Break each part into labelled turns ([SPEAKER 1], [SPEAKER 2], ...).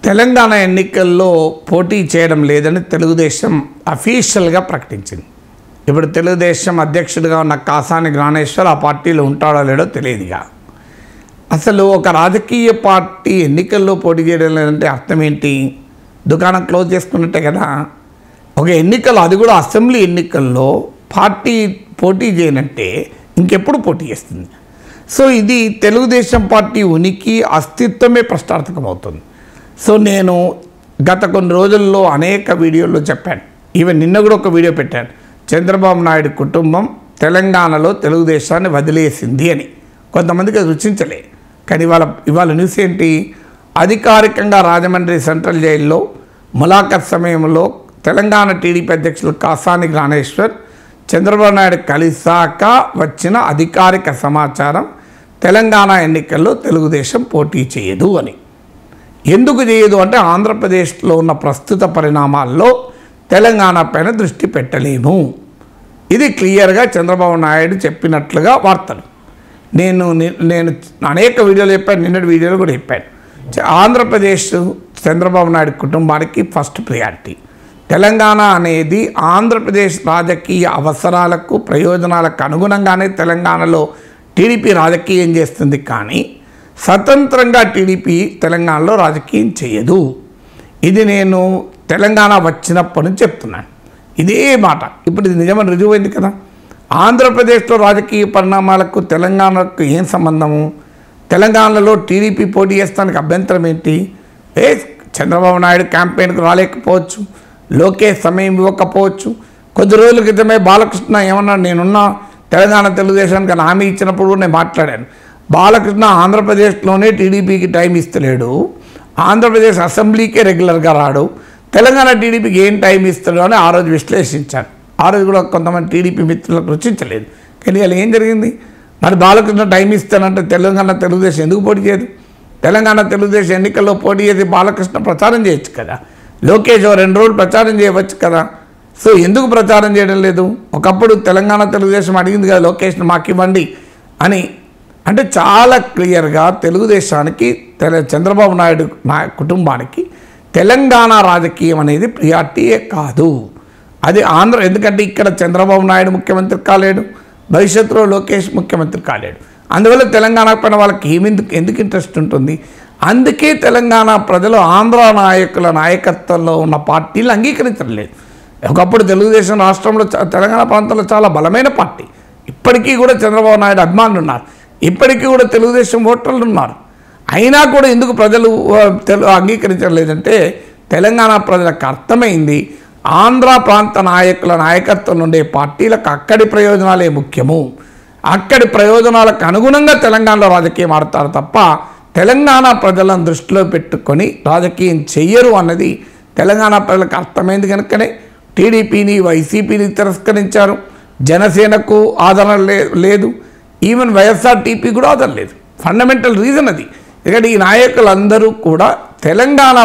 [SPEAKER 1] తెలంగాణ ఎన్నికల్లో పోటీ చేయడం లేదని తెలుగుదేశం అఫీషియల్గా ప్రకటించింది. ఇప్పుడు తెలుగుదేశం అధ్యక్షుడిగా ఉన్న కాసాని జ్ఞానేశ్వర్ ఆ పార్టీలో ఉంటాడో లేడో తెలియదుగా. అసలు ఒక రాజకీయ పార్టీ ఎన్నికల్లో పోటీ చేయడం లేదంటే అర్థం ఏంటి? దుకాణం క్లోజ్ చేసుకున్నట్టే కదా. ఒక ఎన్నికలు, అది కూడా అసెంబ్లీ ఎన్నికల్లో పార్టీ పోటీ చేయనంటే ఇంకెప్పుడు పోటీ చేస్తుంది? సో ఇది తెలుగుదేశం పార్టీ ఉనికి, అస్తిత్వమే ప్రశ్నార్థకమవుతుంది. సో నేను గత కొన్ని రోజుల్లో అనేక వీడియోల్లో చెప్పాను, ఈవెన్ నిన్న కూడా ఒక వీడియో పెట్టాను, చంద్రబాబు నాయుడు కుటుంబం తెలంగాణలో తెలుగుదేశాన్ని వదిలేసింది అని. కొంతమందికి అది రుచించలే, కానీ ఇవాళ న్యూస్ ఏంటి? అధికారికంగా రాజమండ్రి సెంట్రల్ జైల్లో ములాఖత్ సమయంలో తెలంగాణ టీడీపీ అధ్యక్షులు కాసాని జ్ఞానేశ్వర్ చంద్రబాబు నాయుడు కలిసాక వచ్చిన అధికారిక సమాచారం, తెలంగాణ ఎన్నికల్లో తెలుగుదేశం పోటీ చేయదు అని. ఎందుకు చేయదు అంటే ఆంధ్రప్రదేశ్లో ఉన్న ప్రస్తుత పరిణామాల్లో తెలంగాణ పైన దృష్టి పెట్టలేము. ఇది క్లియర్గా చంద్రబాబు నాయుడు చెప్పినట్లుగా వార్తలు. నేను అనేక వీడియోలు చెప్పాను, నిన్నటి వీడియోలు కూడా చెప్పాను. ఆంధ్రప్రదేశ్ చంద్రబాబు నాయుడు కుటుంబానికి ఫస్ట్ ప్రయారిటీ. తెలంగాణ అనేది ఆంధ్రప్రదేశ్ రాజకీయ అవసరాలకు, ప్రయోజనాలకు అనుగుణంగానే తెలంగాణలో టీడీపీ రాజకీయం చేస్తుంది, కానీ స్వతంత్రంగా టీడీపీ తెలంగాణలో రాజకీయం చేయదు. ఇది నేను తెలంగాణ వచ్చినప్పటి నుంచి చెప్తున్నాను ఇదే మాట. ఇప్పుడు ఇది నిజమని రుజువైంది కదా. ఆంధ్రప్రదేశ్లో రాజకీయ పరిణామాలకు తెలంగాణకు ఏం సంబంధము? తెలంగాణలో టీడీపీ పోటీ చేస్తానికి అభ్యంతరం ఏంటి? చంద్రబాబు నాయుడు క్యాంపెయిన్కు రాలేకపోవచ్చు, లోకేష్ సమయం ఇవ్వకపోవచ్చు. కొద్ది రోజుల క్రితమే బాలకృష్ణ ఏమన్నాడు, నేనున్నా తెలంగాణ తెలుగుదేశానికి అని హామీ ఇచ్చినప్పుడు నేను మాట్లాడాను. బాలకృష్ణ ఆంధ్రప్రదేశ్లోనే టీడీపీకి టైం ఇస్తలేడు, ఆంధ్రప్రదేశ్ అసెంబ్లీకే రెగ్యులర్గా రాడు, తెలంగాణ టీడీపీకి ఏం టైం ఇస్తాడు అని ఆ రోజు విశ్లేషించాను. ఆ రోజు కూడా కొంతమంది టీడీపీ మిత్రులకు రుచించలేదు. కానీ అలా ఏం జరిగింది? మరి బాలకృష్ణ టైం ఇస్తానంటే తెలంగాణ తెలుగుదేశం ఎందుకు పోటీ చేయదు? తెలంగాణ తెలుగుదేశం ఎన్నికల్లో పోటీ చేసి బాలకృష్ణ ప్రచారం చేయొచ్చు కదా, లోకేష్ 2 రోజులు ప్రచారం చేయవచ్చు కదా. సో ఎందుకు ప్రచారం చేయడం లేదు? ఒకప్పుడు తెలంగాణ తెలుగుదేశం అడిగింది కదా, లోకేష్ని మాకు ఇవ్వండి అని. అంటే చాలా క్లియర్గా తెలుగుదేశానికి, చంద్రబాబు నాయుడు కుటుంబానికి తెలంగాణ రాజకీయం అనేది ప్రియారిటీయే కాదు. అది ఎందుకంటే ఇక్కడ చంద్రబాబు నాయుడు ముఖ్యమంత్రి కాలేడు, భవిష్యత్తులో లోకేష్ ముఖ్యమంత్రి కాలేడు. అందువల్ల తెలంగాణ పైన వాళ్ళకి ఎందుకు ఇంట్రెస్ట్ ఉంటుంది? అందుకే తెలంగాణ ప్రజలు ఆంధ్ర నాయకుల నాయకత్వంలో ఉన్న పార్టీలు అంగీకరించలేదు. ఒకప్పుడు తెలుగుదేశం రాష్ట్రంలో, తెలంగాణ ప్రాంతంలో చాలా బలమైన పార్టీ. ఇప్పటికీ కూడా చంద్రబాబు నాయుడు అభిమానులు ఉన్నారు, ఇప్పటికీ కూడా తెలుగుదేశం ఓటర్లు ఉన్నారు. అయినా కూడా ఎందుకు ప్రజలు అంగీకరించలేదంటే తెలంగాణ ప్రజలకు అర్థమైంది, ఆంధ్ర ప్రాంత నాయకుల నాయకత్వం ఉండే పార్టీలకు అక్కడి ప్రయోజనాలే ముఖ్యము, అక్కడి ప్రయోజనాలకు అనుగుణంగా తెలంగాణలో రాజకీయం ఆడతారు తప్ప తెలంగాణ ప్రజలను దృష్టిలో పెట్టుకొని రాజకీయం చెయ్యరు అన్నది తెలంగాణ ప్రజలకు అర్థమైంది. కనుకనే టీడీపీని, వైసీపీని తిరస్కరించారు. జనసేనకు ఆదరణ లేదు, ఈవెన్ వైఎస్ఆర్టీపీ కూడా ఆదరణ లేదు. ఫండమెంటల్ రీజన్ అది. ఎందుకంటే ఈ నాయకులందరూ కూడా తెలంగాణ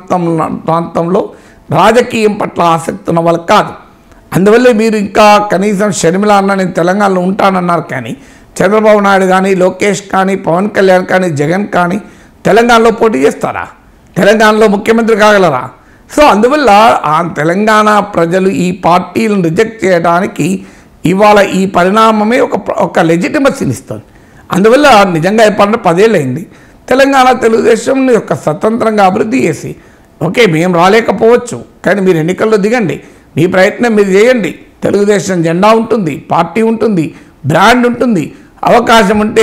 [SPEAKER 1] ప్రాంతంలో రాజకీయం పట్ల ఆసక్తి ఉన్న వాళ్ళు కాదు. అందువల్ల మీరు ఇంకా కనీసం షర్మిల అన్న నేను తెలంగాణలో ఉంటానన్నారు, కానీ చంద్రబాబు నాయుడు కానీ, లోకేష్ కానీ, పవన్ కళ్యాణ్ కానీ, జగన్ కానీ తెలంగాణలో పోటీ చేస్తారా? తెలంగాణలో ముఖ్యమంత్రి కాగలరా? సో అందువల్ల ఆ తెలంగాణ ప్రజలు ఈ పార్టీలను రిజెక్ట్ చేయడానికి ఇవాళ ఈ పరిణామమే ఒక లెజిటిమసీని ఇస్తుంది. అందువల్ల నిజంగా చెప్పాలంటే 10 ఏళ్ళు అయింది తెలంగాణ తెలుగుదేశం యొక్క స్వతంత్రంగా అభివృద్ధి చేసి, ఓకే మేము రాలేకపోవచ్చు, కానీ మీరు ఎన్నికల్లో దిగండి, మీ ప్రయత్నం మీరు చేయండి. తెలుగుదేశం జెండా ఉంటుంది, పార్టీ ఉంటుంది, బ్రాండ్ ఉంటుంది. అవకాశం ఉంటే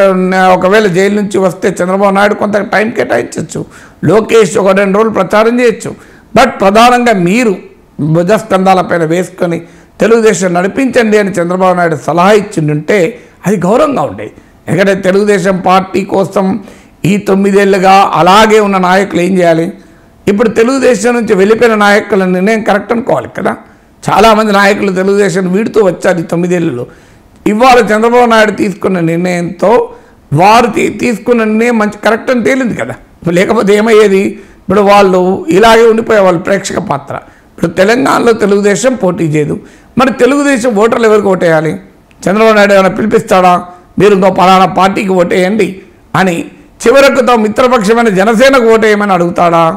[SPEAKER 1] ఒకవేళ జైలు నుంచి వస్తే చంద్రబాబు నాయుడు కొంత టైం కేటాయించవచ్చు, లోకేష్ 1-2 రోజులు ప్రచారం చేయొచ్చు. బట్ ప్రధానంగా మీరు భుజస్కంధాలపైన వేసుకొని తెలుగుదేశం నడిపించండి అని చంద్రబాబు నాయుడు సలహా ఇచ్చిండుంటే అది గౌరవంగా ఉండేది. ఎందుకంటే తెలుగుదేశం పార్టీ కోసం ఈ 9 ఏళ్ళుగా అలాగే ఉన్న నాయకులు ఏం చేయాలి? ఇప్పుడు తెలుగుదేశం నుంచి వెళ్ళిపోయిన నాయకుల నిర్ణయం కరెక్ట్ అనుకోవాలి కదా. చాలామంది నాయకులు తెలుగుదేశం వీడుతూ వచ్చారు ఈ 9 ఏళ్ళలో. ఇవాళ చంద్రబాబు నాయుడు తీసుకున్న నిర్ణయంతో వారు తీసుకున్న నిర్ణయం మంచి కరెక్ట్ అని తేలింది కదా. లేకపోతే ఏమయ్యేది? ఇప్పుడు వాళ్ళు ఇలాగే ఉండిపోయేవాళ్ళు ప్రేక్షక పాత్ర. ఇప్పుడు తెలంగాణలో తెలుగుదేశం పోటీ చేయదు, మరి తెలుగుదేశం ఓటర్లు ఎవరికి ఓటేయాలి? చంద్రబాబు నాయుడు ఏమైనా పిలిపిస్తాడా, మీరు ఇంకో పలానా పార్టీకి ఓటేయండి అని? చివరకు తమ మిత్రపక్షమైన జనసేనకు ఓటేయమని అడుగుతాడా?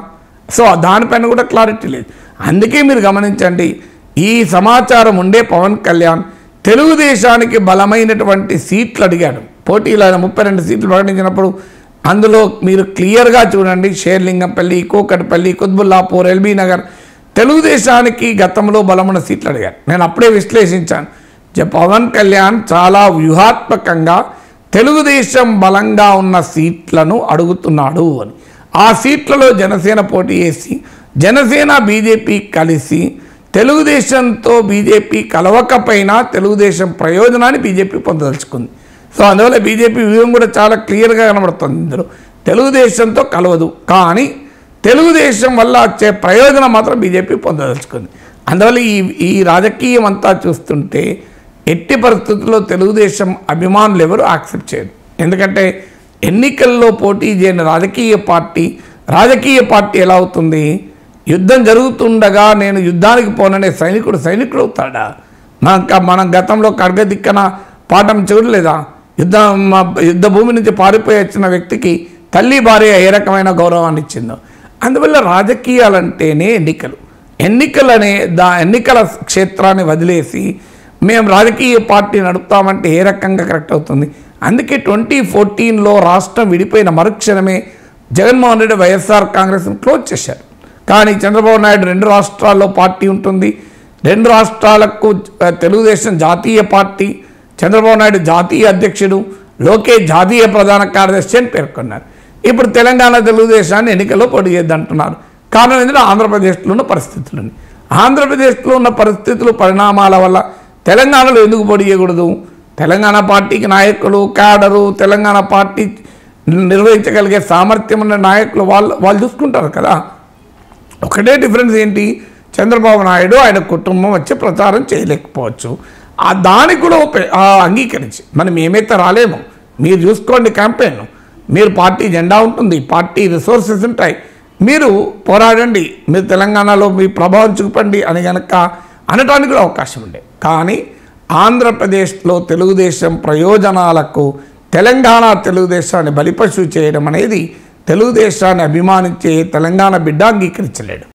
[SPEAKER 1] సో దానిపైన కూడా క్లారిటీ లేదు. అందుకే మీరు గమనించండి, ఈ సమాచారం ఉండే పవన్ కళ్యాణ్ తెలుగుదేశానికి బలమైనటువంటి సీట్లు అడిగాడు. పోటీలో ఆయన 32 సీట్లు ప్రకటించినప్పుడు అందులో మీరు క్లియర్గా చూడండి, షేర్లింగంపల్లి, కూకట్పల్లి, కుత్బుల్లాపూర్, ఎల్బీ నగర్ తెలుగుదేశానికి గతంలో బలమైన సీట్లు అడిగారు. నేను అప్పుడే విశ్లేషించాను, పవన్ కళ్యాణ్ చాలా వ్యూహాత్మకంగా తెలుగుదేశం బలంగా ఉన్న సీట్లను అడుగుతున్నాడు అని. ఆ సీట్లలో జనసేన పోటీ చేసి జనసేన బీజేపీ కలిసి తెలుగుదేశంతో బీజేపీ కలవకపోయినా తెలుగుదేశం ప్రయోజనాన్ని బీజేపీ పొందదలుచుకుంది. సో అందువల్ల బీజేపీ వ్యూహం కూడా చాలా క్లియర్గా కనబడుతుంది. ఇందులో తెలుగుదేశంతో కలవదు, కానీ తెలుగుదేశం వల్ల వచ్చే ప్రయోజనం మాత్రం బీజేపీ పొందదలుచుకుంది. అందువల్ల ఈ రాజకీయం అంతా చూస్తుంటే ఎట్టి పరిస్థితుల్లో తెలుగుదేశం అభిమానులు ఎవరు యాక్సెప్ట్ చేయరు. ఎందుకంటే ఎన్నికల్లో పోటీ చేయని రాజకీయ పార్టీ ఎలా అవుతుంది? యుద్ధం జరుగుతుండగా నేను యుద్ధానికి పోననే సైనికుడు అవుతాడా? మనం గతంలో కడగదిక్కన పాఠం చూడలేదా? యుద్ధ భూమి నుంచి పారిపోయి వచ్చిన వ్యక్తికి తల్లి భార్య ఏ రకమైన గౌరవాన్ని ఇచ్చిందో. అందువల్ల రాజకీయాలంటేనే ఎన్నికల క్షేత్రాన్ని వదిలేసి మేము రాజకీయ పార్టీ నడుపుతామంటే ఏ రకంగా కరెక్ట్ అవుతుంది? అందుకే 2014లో రాష్ట్రం విడిపోయిన మరుక్షణమే జగన్మోహన్ రెడ్డి వైఎస్ఆర్ కాంగ్రెస్ను క్లోజ్ చేశారు. కానీ చంద్రబాబు నాయుడు 2 రాష్ట్రాల్లో పార్టీ ఉంటుంది, 2 రాష్ట్రాలకు తెలుగుదేశం జాతీయ పార్టీ, చంద్రబాబు నాయుడు జాతీయ అధ్యక్షుడు, లోకేష్ జాతీయ ప్రధాన కార్యదర్శి అని పేర్కొన్నారు. ఇప్పుడు తెలంగాణ తెలుగుదేశాన్ని ఎన్నికల్లో పోటీ చేద్దంటున్నారు. కారణం ఏంటంటే ఆంధ్రప్రదేశ్లో ఉన్న పరిస్థితులు పరిణామాల వల్ల తెలంగాణలో ఎందుకు పోటీ చేయకూడదు? తెలంగాణ పార్టీకి నాయకులు, క్యాడరు, తెలంగాణ పార్టీ నిర్వహించగలిగే సామర్థ్యం ఉన్న నాయకులు వాళ్ళు చూసుకుంటారు కదా. ఒకటే డిఫరెన్స్ ఏంటి? చంద్రబాబు నాయుడు ఆయన కుటుంబం వచ్చి ప్రచారం చేయలేకపోవచ్చు. దానికి కూడా అంగీకరించి మనం ఏమైతే రాలేమో, మీరు చూసుకోండి క్యాంపెయిన్, మీరు పార్టీ జెండా ఉంటుంది, పార్టీ రిసోర్సెస్ ఉంటాయి, మీరు పోరాడండి, మీరు తెలంగాణలో మీ ప్రభావం చూపండి అని కనుక అనటానికి కూడా అవకాశం ఉండే. కానీ ఆంధ్రప్రదేశ్లో తెలుగుదేశం ప్రయోజనాలకు తెలంగాణ తెలుగుదేశాన్ని బలిపశువు చేయడం అనేది తెలుగుదేశాన్ని అభిమానించే తెలంగాణ బిడ్డ అంగీకరించలేడు.